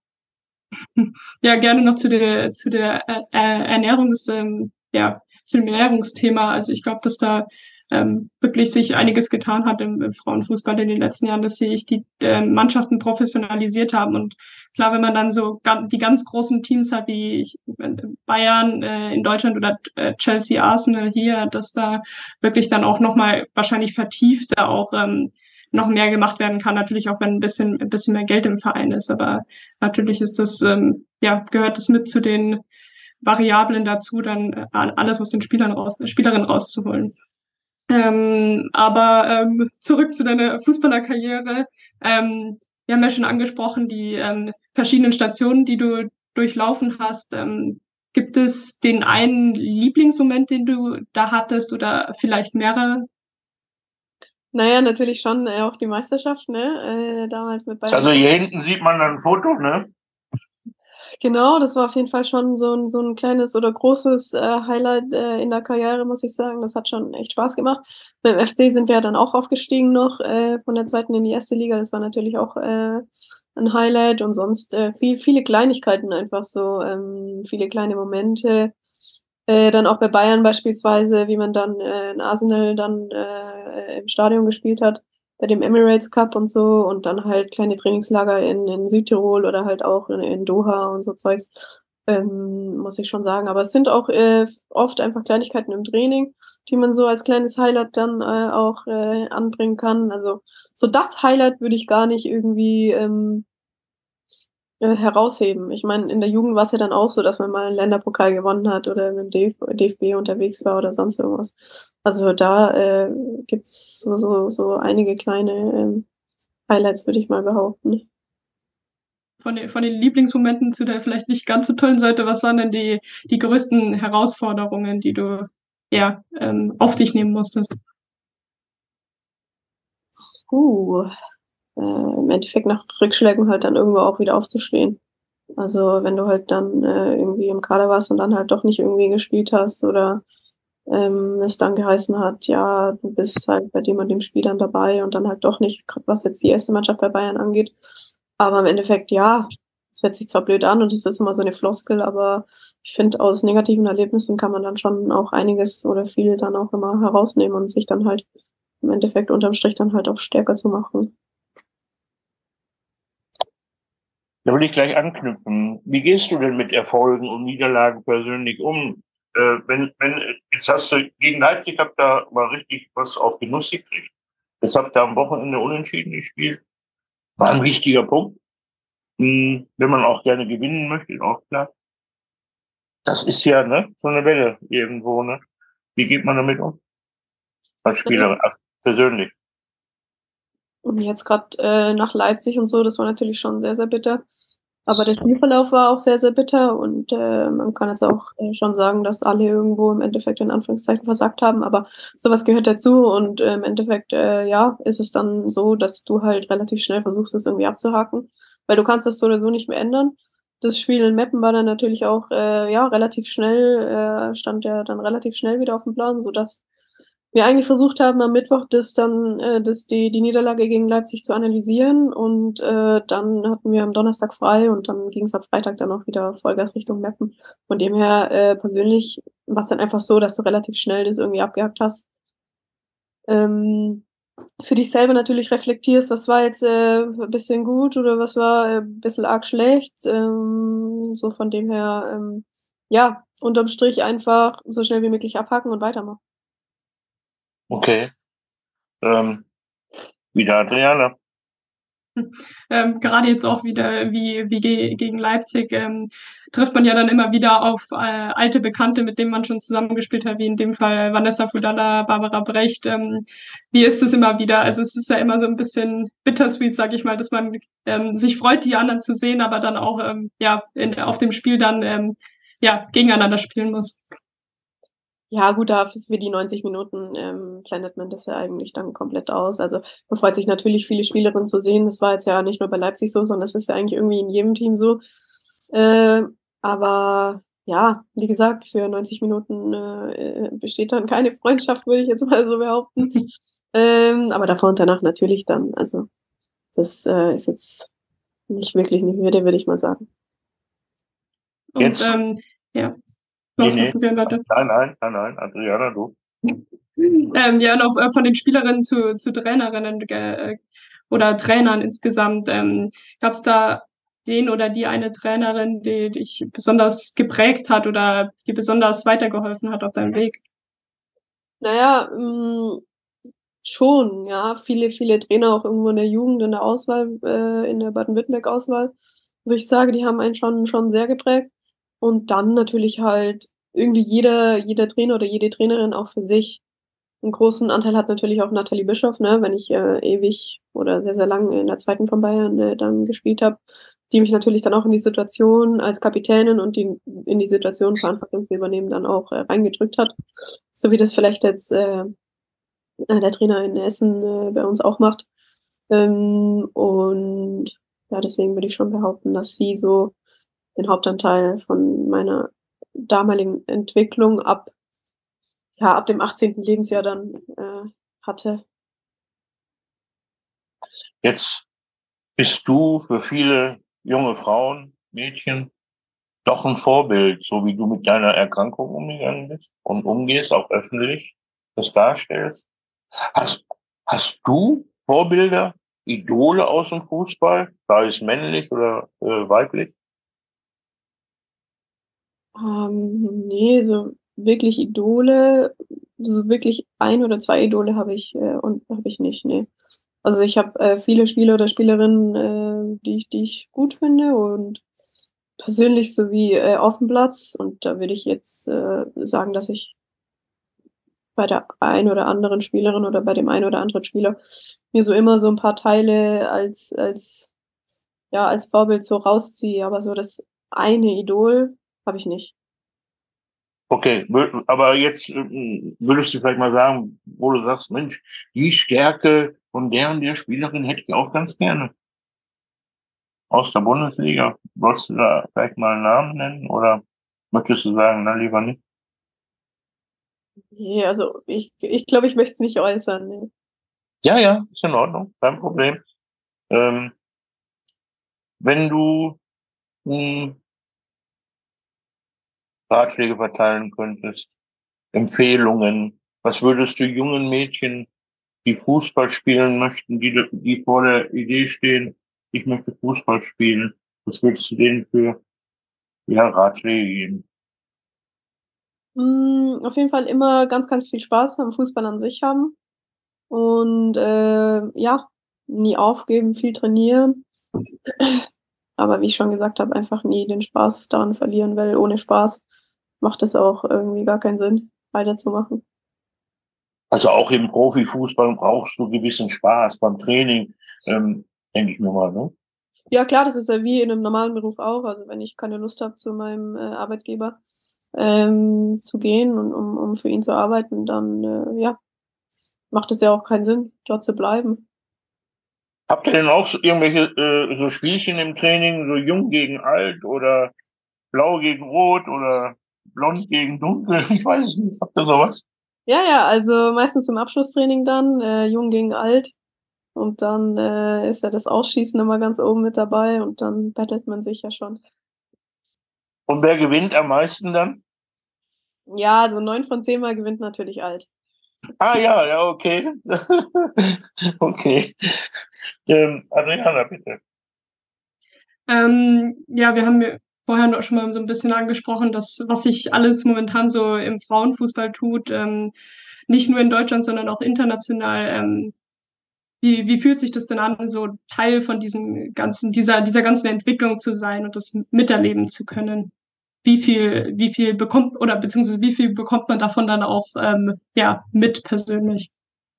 D: Ja, gerne noch zu der, zu der äh, Ernährungs, ähm, ja, zu dem Ernährungsthema. Also ich glaube, dass da ähm, wirklich sich einiges getan hat im, im Frauenfußball in den letzten Jahren, dass sich die äh, Mannschaften professionalisiert haben. Und klar, wenn man dann so ga die ganz großen Teams hat, wie ich, Bayern äh, in Deutschland oder äh, Chelsea, Arsenal hier, dass da wirklich dann auch nochmal wahrscheinlich vertiefter auch ähm, noch mehr gemacht werden kann. Natürlich auch, wenn ein bisschen, ein bisschen mehr Geld im Verein ist. Aber natürlich ist das, ähm, ja, gehört das mit zu den Variablen dazu, dann äh, alles aus den Spielern raus, Spielerinnen rauszuholen. Ähm, aber ähm, zurück zu deiner Fußballerkarriere. Ähm, wir haben ja schon angesprochen, die ähm, verschiedenen Stationen, die du durchlaufen hast. Ähm, gibt es den einen Lieblingsmoment, den du da hattest oder vielleicht mehrere?
C: Naja, natürlich schon äh, auch die Meisterschaft, ne? Äh, damals mit Bayern.
B: Also hier hinten sieht man dann ein Foto, ne?
C: Genau, das war auf jeden Fall schon so ein, so ein kleines oder großes äh, Highlight äh, in der Karriere, muss ich sagen. Das hat schon echt Spaß gemacht. Beim F C sind wir ja dann auch aufgestiegen noch äh, von der zweiten in die erste Liga. Das war natürlich auch äh, ein Highlight, und sonst äh, viel, viele Kleinigkeiten einfach so, ähm, viele kleine Momente. Äh, dann auch bei Bayern beispielsweise, wie man dann äh, in Arsenal dann äh, im Stadion gespielt hat, bei dem Emirates Cup und so, und dann halt kleine Trainingslager in, in Südtirol oder halt auch in, in Doha und so Zeugs, ähm, muss ich schon sagen. Aber es sind auch äh, oft einfach Kleinigkeiten im Training, die man so als kleines Highlight dann äh, auch äh, anbringen kann. Also so das Highlight würde ich gar nicht irgendwie ähm, äh, herausheben. Ich meine, in der Jugend war es ja dann auch so, dass man mal einen Länderpokal gewonnen hat oder mit dem D F B unterwegs war oder sonst irgendwas. Also da äh, gibt's so, so, so einige kleine ähm, Highlights, würde ich mal behaupten.
D: Von den, von den Lieblingsmomenten zu der vielleicht nicht ganz so tollen Seite, was waren denn die, die größten Herausforderungen, die du ja ähm, auf dich nehmen musstest?
C: Uh, äh, im Endeffekt nach Rückschlägen halt dann irgendwo auch wieder aufzustehen. Also wenn du halt dann äh, irgendwie im Kader warst und dann halt doch nicht irgendwie gespielt hast oder ähm, es dann geheißen hat, ja, du bist halt bei dem und dem Spiel dann dabei und dann halt doch nicht, grad was jetzt die erste Mannschaft bei Bayern angeht. Aber im Endeffekt, ja, es hört sich zwar blöd an und es ist immer so eine Floskel, aber ich finde, aus negativen Erlebnissen kann man dann schon auch einiges oder viel dann auch immer herausnehmen und sich dann halt im Endeffekt unterm Strich dann halt auch stärker zu machen.
B: Da will ich gleich anknüpfen. Wie gehst du denn mit Erfolgen und Niederlagen persönlich um? Äh, wenn, wenn, jetzt hast du gegen Leipzig habt da mal richtig was auf Genuss gekriegt. Jetzt habt ihr am Wochenende unentschieden gespielt. War ein wichtiger Punkt. Hm, wenn man auch gerne gewinnen möchte, ist auch klar. Das ist ja, ne, so eine Welle irgendwo, ne? Wie geht man damit um? Als Spieler, als persönlich.
C: Und jetzt gerade äh, nach Leipzig und so, das war natürlich schon sehr, sehr bitter. Aber der Spielverlauf war auch sehr, sehr bitter und äh, man kann jetzt auch äh, schon sagen, dass alle irgendwo im Endeffekt in Anführungszeichen versagt haben, aber sowas gehört dazu und äh, im Endeffekt, äh, ja, ist es dann so, dass du halt relativ schnell versuchst, es irgendwie abzuhaken, weil du kannst das so oder so nicht mehr ändern. Das Spiel in Meppen war dann natürlich auch, äh, ja, relativ schnell, äh, stand ja dann relativ schnell wieder auf dem Plan, sodass wir eigentlich versucht haben, am Mittwoch das dann, äh, das die, die Niederlage gegen Leipzig zu analysieren und äh, dann hatten wir am Donnerstag frei und dann ging es ab Freitag dann auch wieder Vollgas Richtung Meppen. Von dem her äh, persönlich war es dann einfach so, dass du relativ schnell das irgendwie abgehakt hast. Ähm, für dich selber natürlich reflektierst, was war jetzt äh, ein bisschen gut oder was war äh, ein bisschen arg schlecht. Ähm, so von dem her, ähm, ja, unterm Strich einfach so schnell wie möglich abhaken und weitermachen.
B: Okay. Ähm, wieder Adriana.
D: Ähm, gerade jetzt auch wieder wie, wie ge gegen Leipzig ähm, trifft man ja dann immer wieder auf äh, alte Bekannte, mit denen man schon zusammengespielt hat, wie in dem Fall Vanessa Fudala, Barbara Brecht. Ähm, wie ist es immer wieder? Also es ist ja immer so ein bisschen bittersweet, sag ich mal, dass man ähm, sich freut, die anderen zu sehen, aber dann auch ähm, ja in, auf dem Spiel dann ähm, ja gegeneinander spielen muss.
C: Ja, gut, da für die neunzig Minuten ähm, blendet man das ja eigentlich dann komplett aus. Also man freut sich natürlich, viele Spielerinnen zu sehen. Das war jetzt ja nicht nur bei Leipzig so, sondern das ist ja eigentlich irgendwie in jedem Team so. Äh, aber ja, wie gesagt, für neunzig Minuten äh, besteht dann keine Freundschaft, würde ich jetzt mal so behaupten. ähm, aber davor und danach natürlich dann. Also das äh, ist jetzt nicht wirklich eine Hürde, würde ich mal sagen.
D: Und
B: Jetzt,
D: ähm, ja,
B: nee,
D: los,
B: nee.
D: Leute.
B: Nein, nein, nein, nein, Adriana, du.
D: Ähm, ja, noch äh, von den Spielerinnen zu, zu Trainerinnen äh, oder Trainern insgesamt. Ähm, Gab es da den oder die eine Trainerin, die dich besonders geprägt hat oder die besonders weitergeholfen hat auf deinem Weg?
C: Naja, mh, schon, ja. Viele, viele Trainer auch irgendwo in der Jugend, in der Auswahl, äh, in der Baden-Württemberg-Auswahl, wo ich sage, die haben einen schon, schon sehr geprägt. Und dann natürlich halt irgendwie jeder, jeder Trainer oder jede Trainerin auch für sich. Einen großen Anteil hat natürlich auch Nathalie Bischoff, ne, wenn ich äh, ewig oder sehr, sehr lang in der zweiten von Bayern äh, dann gespielt habe, die mich natürlich dann auch in die Situation als Kapitänin und die in die Situation Verantwortung zu übernehmen dann auch äh, reingedrückt hat. So wie das vielleicht jetzt äh, äh, der Trainer in Essen äh, bei uns auch macht. Ähm, und ja, deswegen würde ich schon behaupten, dass sie so den Hauptanteil von meiner damaligen Entwicklung ab, ja, ab dem achtzehnten Lebensjahr dann äh, hatte.
B: Jetzt bist du für viele junge Frauen, Mädchen, doch ein Vorbild, so wie du mit deiner Erkrankung umgegangen bist und umgehst, auch öffentlich das darstellst. Hast, hast du Vorbilder, Idole aus dem Fußball, sei es männlich oder äh, weiblich?
C: Ähm, ne, so wirklich Idole, so wirklich ein oder zwei Idole habe ich äh, und habe ich nicht, ne. Also, ich habe äh, viele Spieler oder Spielerinnen, äh, die ich die ich gut finde und persönlich sowie äh, auf dem Platz. Und da würde ich jetzt äh, sagen, dass ich bei der einen oder anderen Spielerin oder bei dem einen oder anderen Spieler mir so immer so ein paar Teile als als ja, als Vorbild so rausziehe, aber so das eine Idol habe ich nicht.
B: Okay, wür- aber jetzt ähm, würdest du vielleicht mal sagen, wo du sagst, Mensch, die Stärke von der und der Spielerin hätte ich auch ganz gerne aus der Bundesliga. Wolltest du da vielleicht mal einen Namen nennen oder möchtest du sagen, na lieber nicht?
C: Ne, also ich ich glaube, ich möchte es nicht äußern, ne.
B: Ja, ja, ist in Ordnung, kein Problem. Ähm, wenn du, hm, Ratschläge verteilen könntest, Empfehlungen, was würdest du jungen Mädchen, die Fußball spielen möchten, die d die vor der Idee stehen: „Ich möchte Fußball spielen“, was würdest du denen für, ja, Ratschläge geben?
C: Hm, auf jeden Fall immer ganz, ganz viel Spaß am Fußball an sich haben und, äh, ja, nie aufgeben, viel trainieren. Aber wie ich schon gesagt habe, einfach nie den Spaß daran verlieren, weil ohne Spaß macht es auch irgendwie gar keinen Sinn, weiterzumachen.
B: Also, auch im Profifußball brauchst du gewissen Spaß beim Training, ähm, denke ich mir mal, ne?
C: Ja klar, das ist ja wie in 'nem normalen Beruf auch. Also, wenn ich keine Lust habe, zu meinem, äh, Arbeitgeber, ähm, zu gehen und um um für ihn zu arbeiten, dann, äh, ja, macht es ja auch keinen Sinn, dort zu bleiben.
B: Habt ihr denn auch so irgendwelche, äh, so Spielchen im Training, so jung gegen alt oder blau gegen rot oder blond gegen dunkel? Ich weiß es nicht. Habt ihr so was?
C: Ja, ja, also meistens im Abschlusstraining dann, äh, jung gegen alt und dann, äh, ist ja das Ausschießen immer ganz oben mit dabei und dann battelt man sich ja schon.
B: Und wer gewinnt am meisten dann?
C: Ja, also neun von zehn Mal gewinnt natürlich alt.
B: Ah ja, ja, okay. Okay. Ähm, Adriana, bitte.
D: Ähm, ja, wir haben ja vorher noch schon mal so 'n bisschen angesprochen, dass was sich alles momentan so im Frauenfußball tut, ähm, nicht nur in Deutschland, sondern auch international. Ähm, wie wie fühlt sich das denn an, so Teil von diesem ganzen dieser dieser ganzen Entwicklung zu sein und das m miterleben zu können? Wie viel wie viel bekommt oder beziehungsweise wie viel bekommt man davon dann auch, ähm, ja, mit persönlich?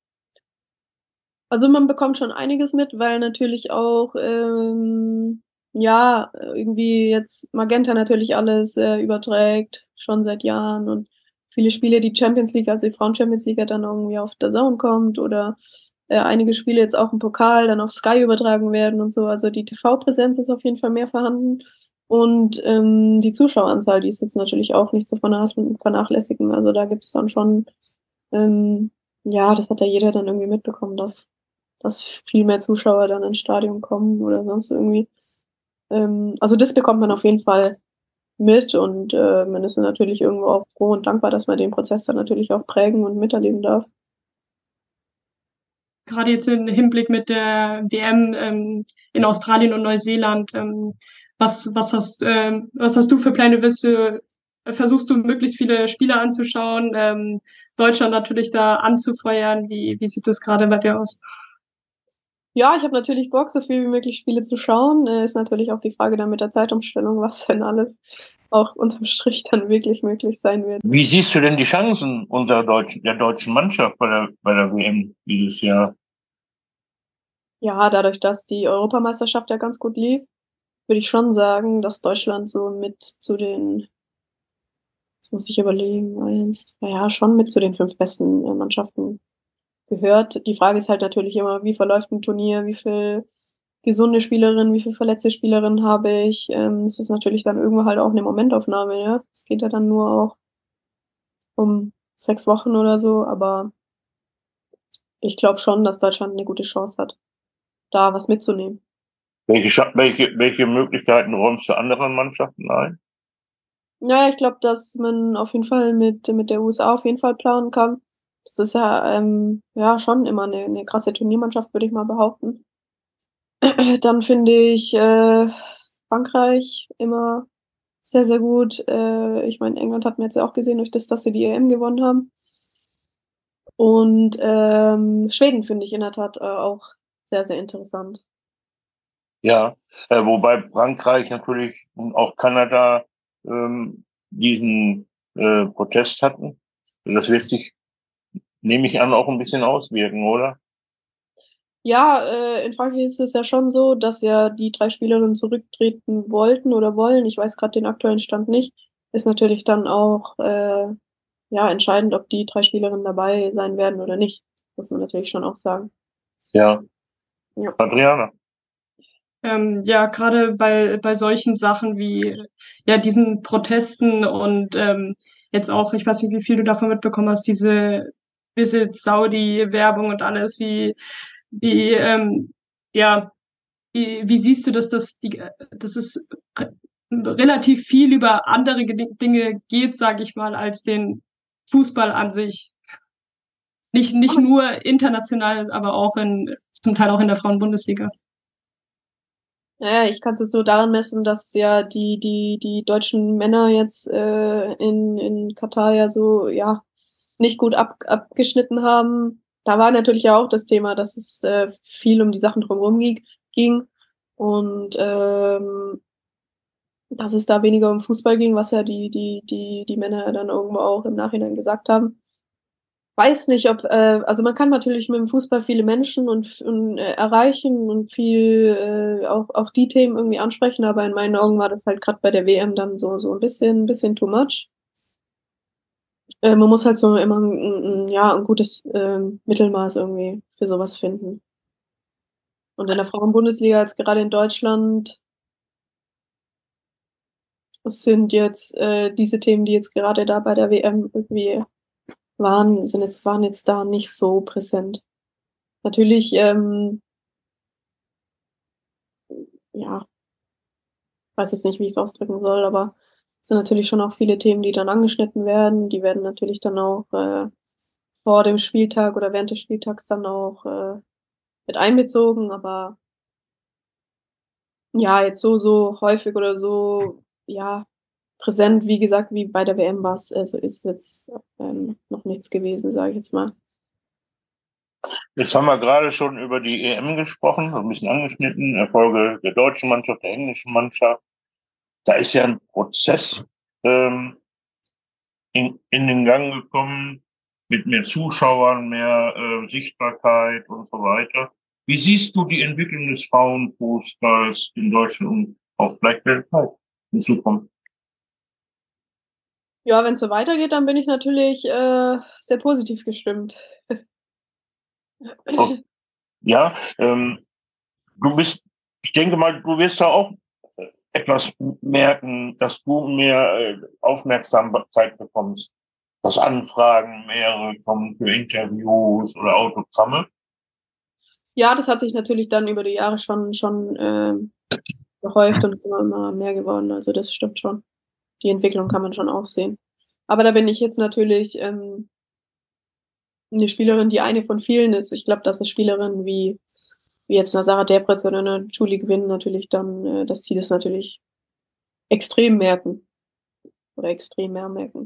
C: Also, man bekommt schon einiges mit, weil natürlich auch, ähm, ja, äh, irgendwie jetzt Magenta natürlich alles, äh, überträgt, schon seit Jahren und viele Spiele, die Champions League, also die Frauen-Champions League ja dann irgendwie auf DAZN kommt oder, äh, einige Spiele jetzt auch im Pokal dann auf Sky übertragen werden und so. Also, die T V-Präsenz ist auf jeden Fall mehr vorhanden und, ähm, die Zuschaueranzahl, die ist jetzt natürlich auch nicht zu vernach vernachlässigen. Also, da gibt es dann schon, ähm ja, das hat ja jeder dann irgendwie mitbekommen, dass dass viel mehr Zuschauer dann ins Stadion kommen oder sonst irgendwie. Ähm, also das bekommt man auf jeden Fall mit und, äh, man ist dann natürlich irgendwo auch froh und dankbar, dass man den Prozess dann natürlich auch prägen und miterleben darf.
D: Grade jetzt im Hinblick mit der W M, ähm, in Australien und Neuseeland, ähm, was was hast ähm, was hast du für Pläne? Willst du versuchst du möglichst viele Spiele anzuschauen, ähm, Deutschland natürlich da anzufeuern? Wie wie sieht das grade bei dir aus?
C: Ja, ich habe natürlich Bock, so viel wie möglich Spiele zu schauen. Äh, ist natürlich auch die Frage dann mit der Zeitumstellung, was denn alles auch unterm Strich dann wirklich möglich sein wird.
B: Wie siehst du denn die Chancen unserer deutschen der deutschen Mannschaft bei der bei der W M dieses Jahr?
C: Ja, dadurch, dass die Europameisterschaft ja ganz gut lief, würde ich schon sagen, dass Deutschland so mit zu den jetzt muss ich überlegen, eins, zwei, ja, schon mit zu den fünf besten, äh, Mannschaften gehört. Die Frage ist halt natürlich immer: Wie verläuft 'n Turnier? Wie viel gesunde Spielerinnen, wie viel verletzte Spielerinnen habe ich? Ähm, es ist natürlich dann irgendwo halt auch 'ne Momentaufnahme, ja? Es geht ja dann nur auch um sechs Wochen oder so, aber ich glaube schon, dass Deutschland 'ne gute Chance hat, da was mitzunehmen.
B: Welche Scha welche welche Möglichkeiten räumst du anderen Mannschaften ein?
C: Na ja, ich glaube, dass man auf jeden Fall mit mit der U S A auf jeden Fall planen kann. Das ist ja, ähm, ja schon immer 'ne 'ne krasse Turniermannschaft, würde ich mal behaupten. Dann finde ich, äh, Frankreich immer sehr, sehr gut. Äh, ich meine, England hat man jetzt ja auch gesehen durch das, dass sie die EM gewonnen haben. Und, ähm, Schweden finde ich in der Tat, äh, auch sehr, sehr interessant.
B: Ja, äh, wobei Frankreich natürlich und auch Kanada, ähm, diesen, äh, Protest hatten. Das lässt sich, nehme ich an, auch 'n bisschen auswirken, oder?
C: Ja, äh, in Frankreich ist es ja schon so, dass ja die drei Spielerinnen zurücktreten wollten oder wollen. Ich weiß grad den aktuellen Stand nicht. Ist natürlich dann auch, äh, ja, entscheidend, ob die drei Spielerinnen dabei sein werden oder nicht, muss man natürlich schon auch sagen.
B: Ja.
C: Ja.
B: Adriana?
D: Ähm, ja, grade bei bei solchen Sachen wie, ja, diesen Protesten und, ähm, jetzt auch, ich weiß nicht, wie viel du davon mitbekommen hast, diese Visit Saudi-Werbung und alles, wie, wie, ähm, ja, wie, wie siehst du, dass das, die, dass es re relativ viel über andere Dinge geht, sage ich mal, als den Fußball an sich? Nicht, nicht nur international, aber auch in, zum Teil auch in der Frauenbundesliga.
C: Naja, ich kann es jetzt so daran messen, dass ja die, die, die deutschen Männer jetzt äh, in, in Katar ja so, ja, nicht gut ab, abgeschnitten haben. Da war natürlich ja auch das Thema, dass es äh, viel um die Sachen drumherum ging und ähm, dass es da weniger um Fußball ging, was ja die, die, die, die Männer dann irgendwo auch im Nachhinein gesagt haben. Weiß nicht, ob, äh, also man kann natürlich mit dem Fußball viele Menschen und, und äh, erreichen und viel äh, auch, auch die Themen irgendwie ansprechen, aber in meinen Augen war das halt gerade bei der W M dann so, so ein bisschen, ein bisschen too much. Äh, man muss halt so immer ein, ein, ja, ein gutes äh, Mittelmaß irgendwie für sowas finden. Und in der Frauenbundesliga jetzt gerade in Deutschland sind jetzt äh, diese Themen, die jetzt gerade da bei der W M irgendwie waren, sind jetzt, waren jetzt da nicht so präsent. Natürlich, ähm, ja, weiß jetzt nicht, wie ich es ausdrücken soll, aber es sind natürlich schon auch viele Themen, die dann angeschnitten werden. Die werden natürlich dann auch äh, vor dem Spieltag oder während des Spieltags dann auch äh, mit einbezogen, aber ja, jetzt so, so häufig oder so, ja, präsent, wie gesagt, wie bei der W M war es, also ist jetzt ähm, noch nichts gewesen, sage ich jetzt mal.
B: Jetzt haben wir gerade schon über die E M gesprochen, ein bisschen angeschnitten, Erfolge der deutschen Mannschaft, der englischen Mannschaft. Da ist ja ein Prozess ähm, in, in den Gang gekommen mit mehr Zuschauern, mehr äh, Sichtbarkeit und so weiter. Wie siehst du die Entwicklung des Frauenfußballs in Deutschland und auch vielleicht weltweit in Zukunft?
C: Ja, wenn es so weitergeht, dann bin ich natürlich äh, sehr positiv gestimmt.
B: Oh, ja, ähm, du bist, ich denke mal, du wirst da auch etwas merken, dass du mehr äh, Aufmerksamkeit bekommst, dass Anfragen mehrere kommen für Interviews oder Autogramme.
C: Ja, das hat sich natürlich dann über die Jahre schon, schon äh, gehäuft und ist immer, immer mehr geworden. Also das stimmt schon. Die Entwicklung kann man schon auch sehen. Aber da bin ich jetzt natürlich ähm, eine Spielerin, die eine von vielen ist. Ich glaube, dass eine Spielerin wie, wie jetzt eine Sarah Debretz oder eine Julie Gwynn natürlich dann, äh, dass die das natürlich extrem merken oder extrem mehr merken.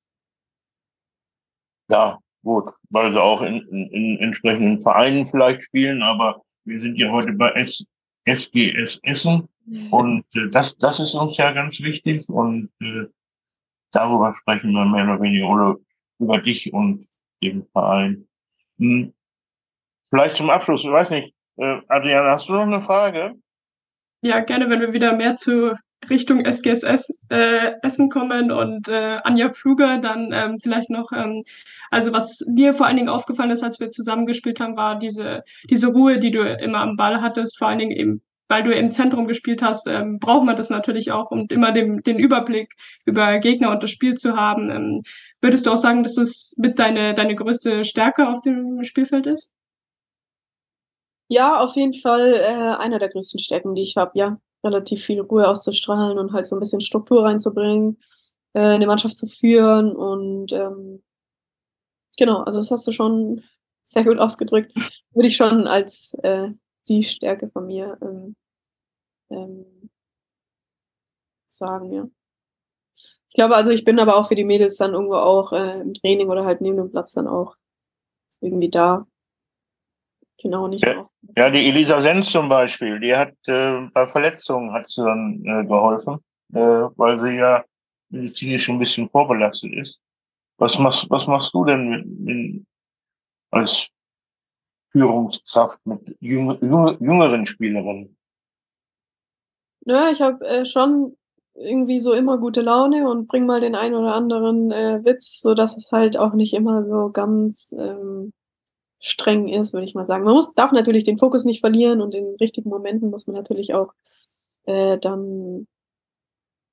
B: Ja, gut, weil sie auch in, in, in entsprechenden Vereinen vielleicht spielen, aber wir sind ja heute bei S, S G S Essen und äh, das, das ist uns ja ganz wichtig und äh, darüber sprechen wir mehr oder weniger oder über dich und den Verein. Hm. Vielleicht zum Abschluss, ich weiß nicht, äh, Adriana, hast du noch eine Frage?
D: Ja, gerne, wenn wir wieder mehr zu Richtung S G S S äh, Essen kommen und äh, Anja Pfluger, dann ähm, vielleicht noch, ähm, also was mir vor allen Dingen aufgefallen ist, als wir zusammengespielt haben, war diese, diese Ruhe, die du immer am Ball hattest, vor allen Dingen eben, weil du im Zentrum gespielt hast, ähm, braucht man das natürlich auch, um immer den, den Überblick über Gegner und das Spiel zu haben. Ähm, würdest du auch sagen, dass das mit deine, deine größte Stärke auf dem Spielfeld ist?
C: Ja, auf jeden Fall äh, einer der größten Stärken, die ich habe, ja. Relativ viel Ruhe auszustrahlen und halt so ein bisschen Struktur reinzubringen, äh, eine Mannschaft zu führen und ähm, genau, also das hast du schon sehr gut ausgedrückt. Würde ich schon als äh, die Stärke von mir ähm, ähm, sagen, ja. Ich glaube, also ich bin aber auch für die Mädels dann irgendwo auch äh, im Training oder halt neben dem Platz dann auch irgendwie da. Genau, nicht
B: Ja,
C: nur auf.
B: ja, die Elisa Senz zum Beispiel, die hat äh, bei Verletzungen hat sie dann äh, geholfen, äh, weil sie ja medizinisch schon ein bisschen vorbelastet ist. Was machst, was machst du denn mit, mit, als Führungskraft mit jüng, jüng, jüngeren Spielerinnen?
C: Ja, ich habe äh, schon irgendwie so immer gute Laune und bring mal den einen oder anderen äh, Witz, so dass es halt auch nicht immer so ganz ähm, streng ist, würde ich mal sagen. Man muss, darf natürlich den Fokus nicht verlieren und in richtigen Momenten muss man natürlich auch äh, dann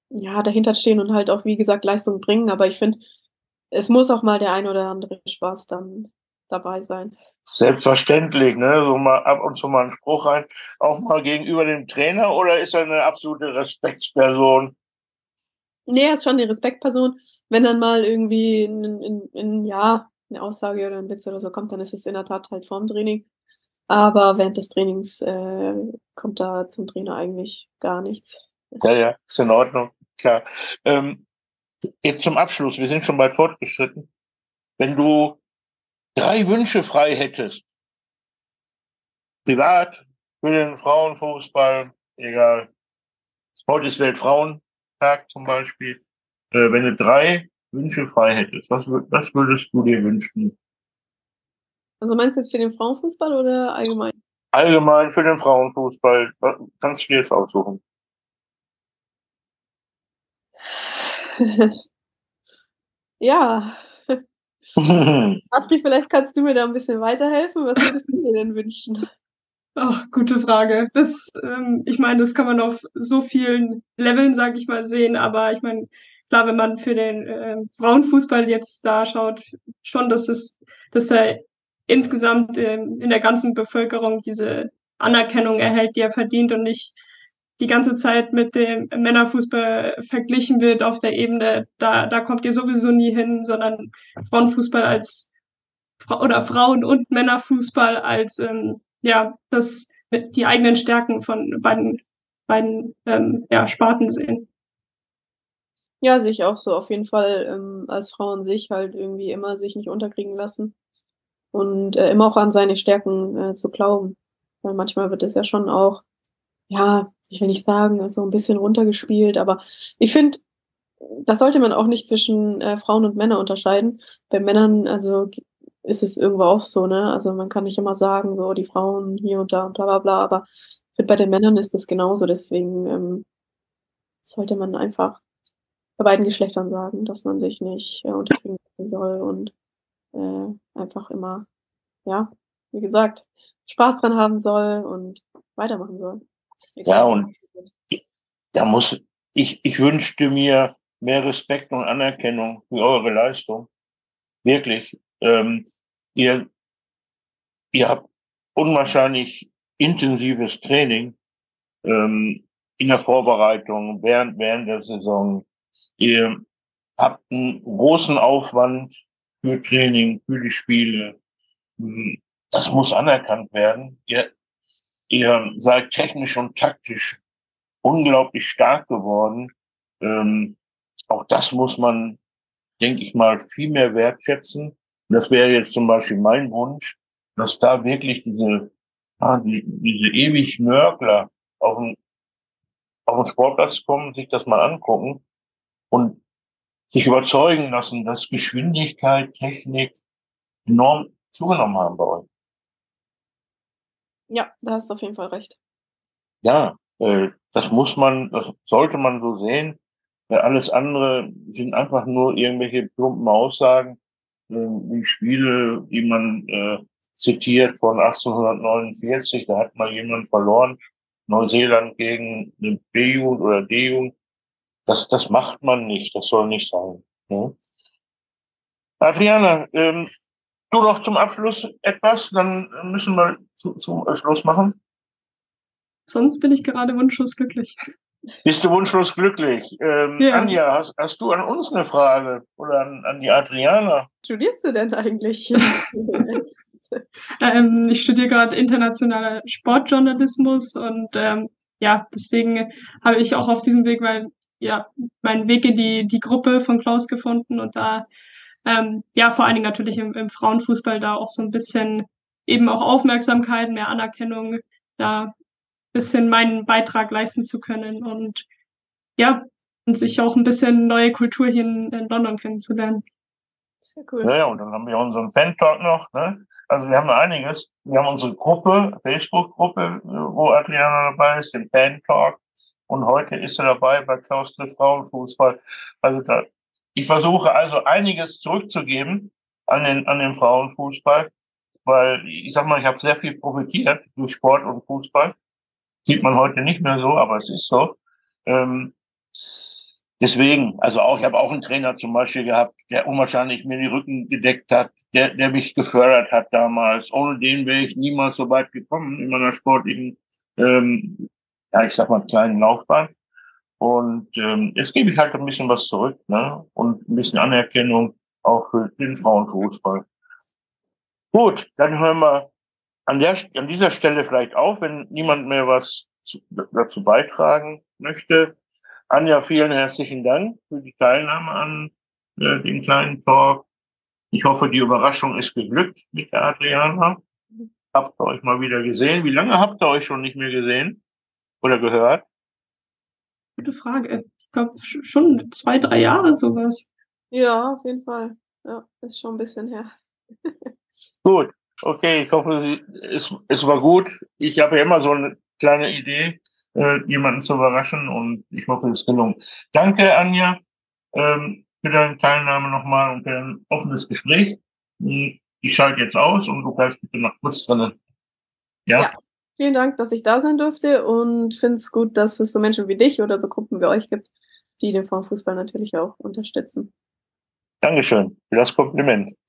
C: ja, dahinter stehen und halt auch, wie gesagt, Leistung bringen. Aber ich finde, es muss auch mal der ein oder andere Spaß dann dabei sein.
B: Selbstverständlich, ne? So mal ab und zu mal einen Spruch rein. Auch mal gegenüber dem Trainer oder ist er eine absolute Respektsperson?
C: Ne, er ist schon 'ne Respektperson. Wenn dann mal irgendwie 'n 'n 'n ja, 'ne Aussage oder 'n Witz oder so kommt, dann ist es in der Tat halt vorm Training. Aber während des Trainings, äh, kommt da zum Trainer eigentlich gar nichts.
B: Ja, ja, ist in Ordnung, klar. Ähm, jetzt zum Abschluss, wir sind schon weit fortgeschritten. Wenn du drei Wünsche frei hättest, privat, für den Frauenfußball, egal. Heute ist Weltfrauentag zum Beispiel. Äh, wenn du drei Wünsche frei hättest, was, wür- was würdest du dir wünschen?
C: Also, meinst du jetzt für den Frauenfußball oder allgemein?
B: Allgemein für den Frauenfußball, wa- kannst du dir jetzt aussuchen.
C: Ja, Patri, vielleicht kannst du mir da 'n bisschen weiterhelfen. Was würdest du dir denn wünschen?
D: Oh, gute Frage. Das, ähm ich meine, das kann man auf so vielen Leveln, sage ich mal, sehen, aber ich meine, klar, wenn man für den, ähm, Frauenfußball jetzt da schaut, schon, dass es dass er insgesamt, ähm, in der ganzen Bevölkerung diese Anerkennung erhält, die er verdient und nicht die ganze Zeit mit dem Männerfußball verglichen wird auf der Ebene, da da kommt ihr sowieso nie hin, sondern Frauenfußball als Fra oder Frauen und Männerfußball als, ähm, ja, das die eigenen Stärken von beiden beiden, ähm, ja, Sparten sehen.
C: Ja, sehe ich auch so. Auf jeden Fall, ähm, als Frau an sich halt irgendwie immer sich nicht unterkriegen lassen und, äh, immer auch an seine Stärken, äh, zu glauben. Weil manchmal wird es ja schon auch, ja, ich will nicht sagen, so 'n bisschen runtergespielt, aber ich finde, das sollte man auch nicht zwischen, äh, Frauen und Männern unterscheiden. Bei Männern, also, g ist es irgendwo auch so, ne? Also, man kann nicht immer sagen, so die Frauen hier und da und bla bla bla, aber ich finde, bei den Männern ist das genauso. Deswegen, ähm, sollte man einfach bei beiden Geschlechtern sagen, dass man sich nicht, äh, unterkriegen lassen soll und, äh, einfach immer, ja, wie gesagt, Spaß dran haben soll und weitermachen soll.
B: Ja,
C: Egal.
B: und da muss ich, ich wünschte mir mehr Respekt und Anerkennung für eure Leistung. Wirklich. Ähm, ihr, ihr habt unwahrscheinlich intensives Training ähm, in der Vorbereitung, während, während der Saison. Ihr habt einen großen Aufwand für Training, für die Spiele. Hm, Das muss anerkannt werden. Ihr, ihr seid technisch und taktisch unglaublich stark geworden. Ähm, auch das muss man, denke ich mal, viel mehr wertschätzen. Und das wäre jetzt zum Beispiel mein Wunsch, dass da wirklich diese, ah, die, diese ewig Nörgler auf den, auf den Sportplatz kommen, sich das mal angucken und sich überzeugen lassen, dass Geschwindigkeit, Technik enorm zugenommen haben bei euch.
C: Ja, da hast du auf jeden Fall recht.
B: Ja, äh, das muss man, das sollte man so sehen. Äh, alles andere sind einfach nur irgendwelche plumpen Aussagen, äh, wie Spiele, die man äh, zitiert von achtzehnhundertneunundvierzig. Da hat mal jemand verloren, Neuseeland gegen eine B-Jugend oder D-Jugend. Das, das macht man nicht, das soll nicht sein. Ne? Adriana, ähm, du noch zum Abschluss etwas, dann müssen wir zu, zum Schluss machen.
D: Sonst bin ich gerade wunschlos glücklich.
B: Bist du wunschlos glücklich? Ähm,
D: Ja,
B: Anja, hast, hast du an uns eine Frage oder an, an die Adriana?
C: Was studierst du denn eigentlich?
D: ähm, ich studiere gerade internationaler Sportjournalismus und, ähm, ja, deswegen habe ich auch auf diesem Weg mein ja, meinen Weg in die die Gruppe von Klaus gefunden und da, ähm, ja, vor allen Dingen natürlich im im Frauenfußball da auch so 'n bisschen eben auch Aufmerksamkeit, mehr Anerkennung, da bisschen meinen Beitrag leisten zu können und ja, und sich auch 'n bisschen neue Kultur hier in in London kennenzulernen.
C: Sehr cool.
B: Naja, und dann haben wir unseren Fan-Talk noch. Ne? Also wir haben einiges. Wir haben unsere Gruppe, Facebook-Gruppe, äh, wo Adriana dabei ist, den Fan-Talk. Und heute ist er dabei bei Klaus trifft Frauenfußball. Also da, ich versuche also einiges zurückzugeben an den, an den Frauenfußball, weil ich sag mal, ich habe sehr viel profitiert durch Sport und Fußball. Sieht man heute nicht mehr so, aber es ist so. Ähm, deswegen, also auch, ich habe auch einen Trainer zum Beispiel gehabt, der unwahrscheinlich mir die Rücken gedeckt hat, der, der mich gefördert hat damals. Ohne den wäre ich niemals so weit gekommen in meiner sportlichen, ähm, ja, ich sag mal, kleinen Laufbahn. Und ähm, jetzt gebe ich halt ein bisschen was zurück, ne? Und ein bisschen Anerkennung auch für den Frauenfußball. Gut, dann hören wir an, der, an dieser Stelle vielleicht auf, wenn niemand mehr was zu, dazu beitragen möchte. Anja, vielen herzlichen Dank für die Teilnahme an äh, dem kleinen Talk. Ich hoffe, die Überraschung ist geglückt mit der Adriana. Habt ihr euch mal wieder gesehen? Wie lange habt ihr euch schon nicht mehr gesehen oder gehört?
D: Gute Frage. Ich glaube schon zwei, drei Jahre sowas.
C: Ja, auf jeden Fall. Ja, ist schon ein bisschen her.
B: Gut, okay, ich hoffe, es, es war gut. Ich habe ja immer so eine kleine Idee, äh, jemanden zu überraschen und ich hoffe, es ist gelungen. Danke, Anja, ähm, für deine Teilnahme nochmal und für ein offenes Gespräch. Ich schalte jetzt aus und du bleibst bitte noch kurz drin. Ja?
C: Ja, vielen Dank, dass ich da sein durfte und finde es gut, dass es so Menschen wie dich oder so Gruppen wie euch gibt, die den Frauenfußball natürlich auch unterstützen.
B: Dankeschön für das Kompliment.